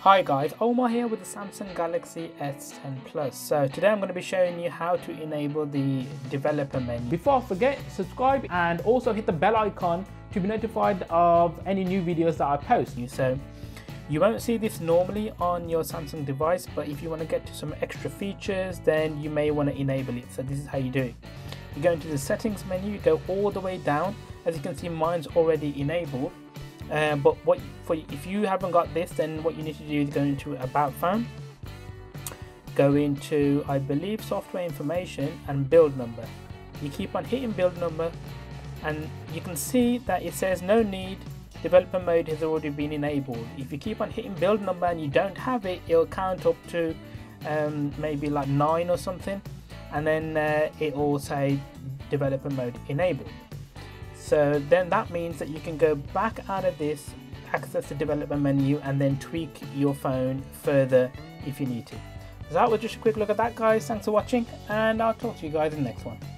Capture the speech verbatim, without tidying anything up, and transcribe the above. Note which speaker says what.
Speaker 1: Hi guys, Omar here with the Samsung Galaxy S ten Plus. So today I'm going to be showing you how to enable the developer menu. Before I forget, subscribe and also hit the bell icon to be notified of any new videos that I post. So you won't see this normally on your Samsung device, but if you want to get to some extra features, then you may want to enable it. So this is how you do it. You go into the settings menu, you go all the way down. As you can see, mine's already enabled. Uh, but what for if you haven't got this, then what you need to do is go into About Phone, go into I believe software information and build number. You keep on hitting build number and you can see that it says no need, developer mode has already been enabled. If you keep on hitting build number and you don't have it, it'll count up to um, maybe like nine or something, and then uh, it will say developer mode enabled. So then that means that you can go back out of this, access the developer menu, and then tweak your phone further if you need to. So that was just a quick look at that, guys. Thanks for watching, and I'll talk to you guys in the next one.